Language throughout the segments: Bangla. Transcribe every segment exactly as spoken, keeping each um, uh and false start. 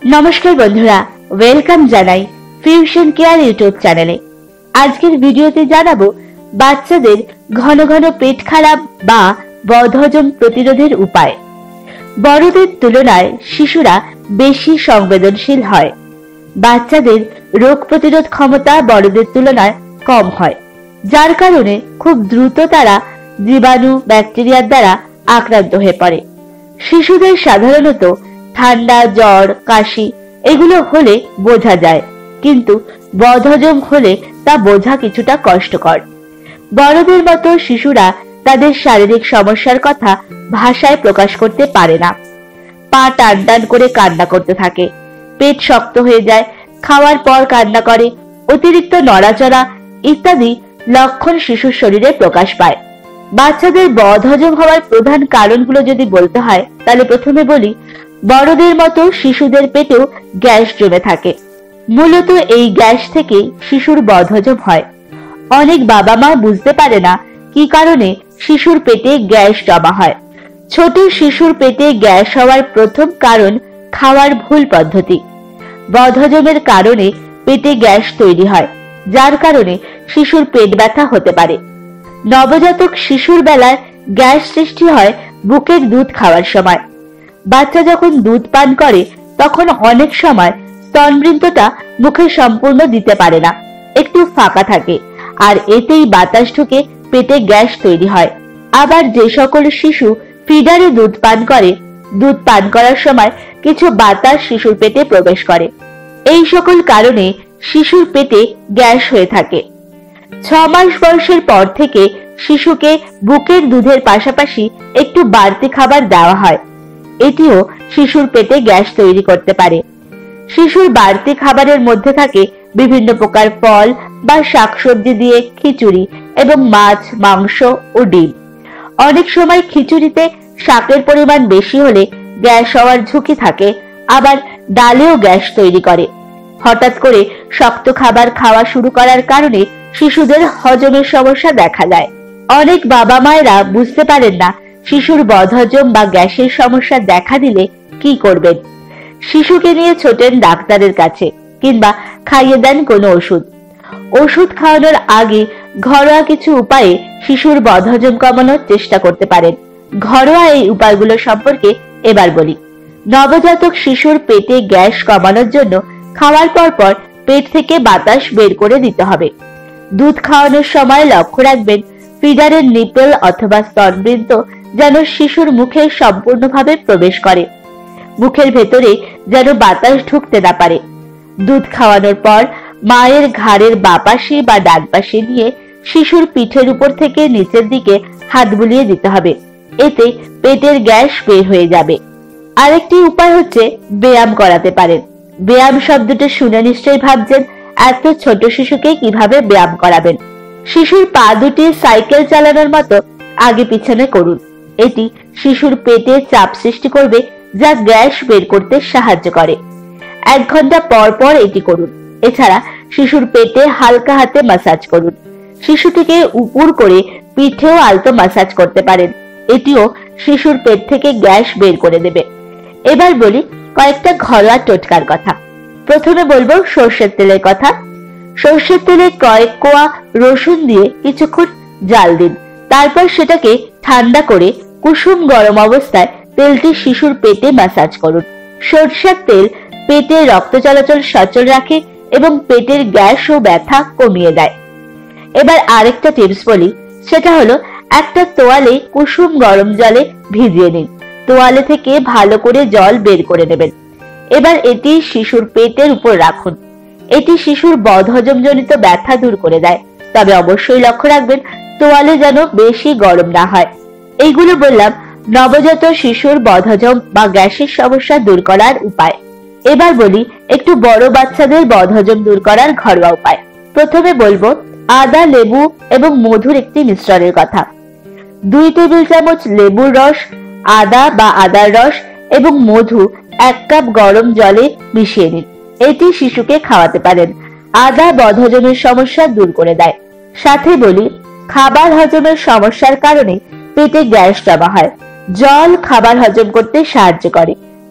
নমস্কার বন্ধুরা, ওয়েলকাম জানাই ফিউশন কেয়ার ইউটিউব চ্যানেলে। আজকের ভিডিওতে জানাবো বাচ্চাদের ঘন ঘন পেট খারাপ বা বদহজম প্রতিরোধের উপায়। বড়দের তুলনায় শিশুরা বেশি সংবেদনশীল হয়। বাচ্চাদের রোগ প্রতিরোধ ক্ষমতা বড়দের তুলনায় কম হয়, যার কারণে খুব দ্রুত তারা জীবাণু ব্যাকটেরিয়ার দ্বারা আক্রান্ত হয়ে পড়ে। শিশুদের সাধারণত ঠান্ডা, জ্বর, কাশি এগুলো হলে বোঝা যায়, কিন্তু বদহজম হলে তা বোঝা কিছুটা কষ্টকর। বড়দের মতো শিশুরা তাদের শারীরিক সমস্যার কথা ভাষায় প্রকাশ করতে পারে না। পা টান টান করে কান্না করতে থাকে, পেট শক্ত হয়ে যায়, খাওয়ার পর কান্না করে, অতিরিক্ত নড়াচড়া ইত্যাদি লক্ষণ শিশুর শরীরে প্রকাশ পায়। বাচ্চাদের বদহজম হওয়ার প্রধান কারণগুলো যদি বলতে হয়, তাহলে প্রথমে বলি, বড়দের মতো শিশুদের পেটেও গ্যাস জমে থাকে। মূলত এই গ্যাস থেকে শিশুর বদহজম হয়। অনেক বাবা মা বুঝতে পারে না কি কারণে শিশুর পেটে গ্যাস জমা হয়। ছোট শিশুর পেটে গ্যাস হওয়ার প্রথম কারণ খাওয়ার ভুল পদ্ধতি। বদহজমের কারণে পেটে গ্যাস তৈরি হয়, যার কারণে শিশুর পেট ব্যথা হতে পারে। নবজাতক শিশুর বেলায় গ্যাস সৃষ্টি হয় বুকের দুধ খাওয়ার সময়। বাচ্চা যখন দুধ পান করে তখন অনেক সময় স্তনবৃন্তটা মুখে সম্পূর্ণ দিতে পারে না, একটু ফাঁকা থাকে, আর এতেই বাতাস ঢুকে পেটে গ্যাস তৈরি হয়। আবার যে সকল শিশু ফিডারে দুধ পান করে, দুধ পান করার সময় কিছু বাতাস শিশুর পেটে প্রবেশ করে। এই সকল কারণে শিশুর পেটে গ্যাস হয়ে থাকে। ছ মাস বয়সের পর থেকে শিশুকে বুকের দুধের পাশাপাশি একটু বাড়তি খাবার দেওয়া হয়। এটিও শিশুর পেটে গ্যাস তৈরি করতে পারে। শিশুর বাড়তি খাবারের মধ্যে থাকে বিভিন্ন প্রকার ফল বা শাকসবজি দিয়ে খিচুড়ি এবং মাছ, মাংস ও ডিম। অনেক সময় খিচুড়িতে শাকের পরিমাণ বেশি হলে গ্যাস হওয়ার ঝুঁকি থাকে, আবার ডালেও গ্যাস তৈরি করে। হঠাৎ করে শক্ত খাবার খাওয়া শুরু করার কারণে শিশুদের হজমের সমস্যা দেখা যায়। অনেক বাবা মায়েরা বুঝতে পারেন না শিশুর বদহজম বা গ্যাসের সমস্যা দেখা দিলে কি করবেন। শিশুকে নিয়ে ছোটেন ডাক্তারের কাছে, কিংবা খাইয়ে দেন কোনো ওষুধ। ওষুধ খাওয়ানোর আগে ঘরোয়া কিছু উপায়ে শিশুর বদহজম কমানোর চেষ্টা করতে পারেন। ঘরোয়া এই উপায়গুলো সম্পর্কে এবার বলি। নবজাতক শিশুর পেটে গ্যাস কমানোর জন্য খাওয়ার পর পর পেট থেকে বাতাস বের করে দিতে হবে। দুধ খাওয়ানোর সময় লক্ষ্য রাখবেন ফিডারের নিপল অথবা স্তনবৃন্ত যেন শিশুর মুখে সম্পূর্ণভাবে প্রবেশ করে। মুখের ভেতরে যেন বাতাস ঢুকতে না পারে। দুধ খাওয়ানোর পর মায়ের ঘাড়ের বাপাশে বা ডান পাশে নিয়ে শিশুর পিঠের উপর থেকে নিচের দিকে হাত বুলিয়ে দিতে হবে। এতে পেটের গ্যাস বের হয়ে যাবে। আরেকটি উপায় হচ্ছে ব্যায়াম করাতে পারেন। ব্যায়াম শব্দটা শুনে নিশ্চয়ই ভাবছেন, এত ছোট শিশুকে কিভাবে ব্যায়াম করাবেন। শিশুর পা দুটি সাইকেল চালানোর মতো আগে পিছনে করুন। এটি শিশুর পেটে চাপ সৃষ্টি করবে, যা গ্যাস বের করতে সাহায্য করে। এক ঘন্টা পর পর এটি করুন। এছাড়া শিশুর পেটে হালকা হাতে মাসাজ করুন। শিশুটিকে উপর করে পিঠেও আলতো মাসাজ করতে পারেন। এটিও শিশুর পেট থেকে গ্যাস বের করে দেবে। এবার বলি কয়েকটা ঘরোয়া টোটকার কথা। প্রথমে বলবো সর্ষের তেলের কথা। সর্ষের তেলে কয়েক কোয়া রসুন দিয়ে কিছুক্ষণ জাল দিন। তারপর সেটাকে ঠান্ডা করে কুসুম গরম অবস্থায় তেলটি শিশুর পেটে ম্যাসাজ করুন। সরষের তেল পেটে রক্ত চলাচল সচল রাখে এবং পেটের গ্যাস ও ব্যথা কমিয়ে দেয়। এবার আরেকটা টিপস বলি, সেটা হলো একটা তোয়ালে কুসুম গরম জলে ভিজিয়ে নিন। তোয়ালে থেকে ভালো করে জল বের করে নেবেন। এবার এটি শিশুর পেটের উপর রাখুন। এটি শিশুর বদহজম জনিত ব্যথা দূর করে দেয়, তবে অবশ্যই লক্ষ্য রাখবেন তোয়ালে যেন বেশি গরম না হয়। এইগুলো বললাম নবজাত শিশুর বদহজম বা গ্যাসের সমস্যা দূর করার উপায়। এবার বলি একটু বড় বাচ্চাদের বদহজম দূর করার ঘরোয়া উপায়। প্রথমে বলবো আদা, লেবু এবং মধুর একটি মিশ্রণের কথা। দুই টেবিল চামচ লেবুর রস, আদা বা আদার রস এবং মধু এক কাপ গরম জলে মিশিয়ে নিন। এটি শিশুকে খাওয়াতে পারেন। আদা বদহজমের সমস্যা দূর করে দেয়। সাথে বলি খাবার হজমের সমস্যার কারণে পেটে গ্যাস জমা হয়। জল খাবার হজম করতে সাহায্য করে,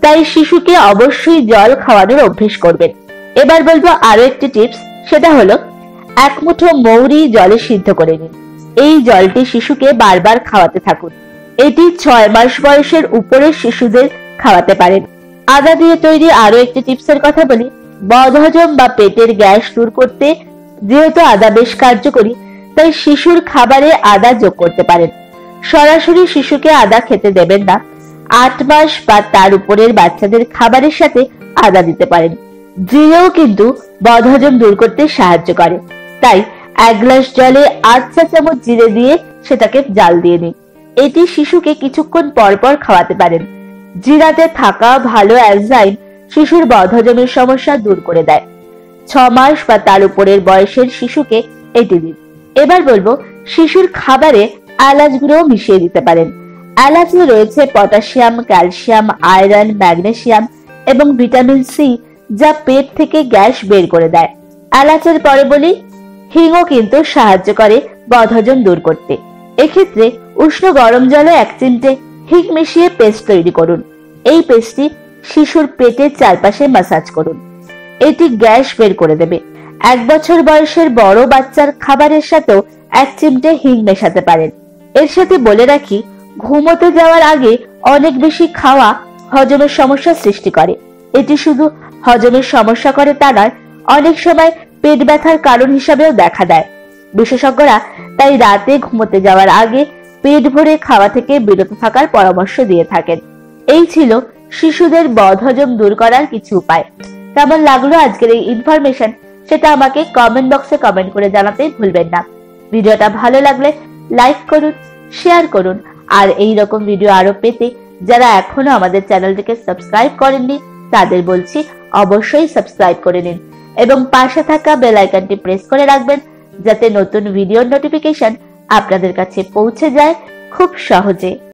তাই শিশুকে অবশ্যই জল খাওয়ানোর অভ্যেস করবেন। এবার বলবো আরো একটি টিপস, সেটা হলো এক মুঠো মৌরি জলে সিদ্ধ করে নিন। এই জলটি শিশুকে বারবার খাওয়াতে থাকুন। এটি ছয় মাস বয়সের উপরের শিশুদের খাওয়াতে পারেন। আদা দিয়ে তৈরি আরো একটি টিপসের কথা বলি। বদহজম বা পেটের গ্যাস দূর করতে যেহেতু আদা বেশ কার্যকরী, তাই শিশুর খাবারে আদা যোগ করতে পারেন। সরাসরি শিশুকে আদা খেতে দেবেন না। আট মাস বা তার উপরের বাচ্চাদের খাবারের সাথে আদা দিতে পারেন। জিরেও কিন্তু বদহজম দূর করতে সাহায্য করে, তাই এক গ্লাস জলে আট চা চামচ জিরে দিয়ে সেটাকে জাল দিয়ে নিন। এটি শিশুকে কিছুক্ষণ পর পর খাওয়াতে পারেন। জিরাতে থাকা ভালো এনজাইম শিশুর বদহজমের সমস্যা দূর করে দেয়। ছ মাস বা তার উপরের বয়সের শিশুকে এটি দিন। এবার বলবো শিশুর খাবারে এলাচ গুঁড়ো মিশিয়ে দিতে পারেন। এলাচে রয়েছে পটাশিয়াম, ক্যালসিয়াম, আয়রন, ম্যাগনেসিয়াম এবং ভিটামিন সি, যা পেট থেকে গ্যাস বের করে দেয়। এলাচের পরে বলি হিংও কিন্তু সাহায্য করে বদহজম দূর করতে। এক্ষেত্রে উষ্ণ গরম জলে এক চিমটে হিং মিশিয়ে পেস্ট তৈরি করুন। এই পেস্টটি শিশুর পেটের চারপাশে মাসাজ করুন। এটি গ্যাস বের করে দেবে। এক বছর বয়সের বড় বাচ্চার খাবারের সাথেও এক চিমটে হিং মেশাতে পারেন। এর সাথে বলে রাখি, ঘুমোতে যাওয়ার আগে অনেক বেশি খাওয়া হজমের সমস্যা সৃষ্টি করে। এটি শুধু হজমের সমস্যা করে তা নয়, অনেক সময় পেট ব্যথার কারণ হিসাবেও দেখা দেয়। বিশেষজ্ঞরা তাই রাতে ঘুমোতে যাওয়ার আগে পেট ভরে খাওয়া থেকে বিরত থাকার পরামর্শ দিয়ে থাকেন। এই ছিল শিশুদের বদহজম দূর করার কিছু উপায়। কেমন লাগলো আজকের এই ইনফরমেশন, সেটা আমাকে কমেন্ট বক্সে কমেন্ট করে জানাতে ভুলবেন না। ভিডিওটা ভালো লাগলে লাইক করুন, শেয়ার করুন, আর এই রকম ভিডিও আরো পেতে যারা এখনো আমাদের চ্যানেলটিকে সাবস্ক্রাইব করেননি তাদের বলছি অবশ্যই সাবস্ক্রাইব করে নিন এবং পাশে থাকা বেল আইকনটি প্রেস করে রাখবেন, যাতে নতুন ভিডিওর নোটিফিকেশন আপনাদের কাছে পৌঁছে যায় খুব সহজে।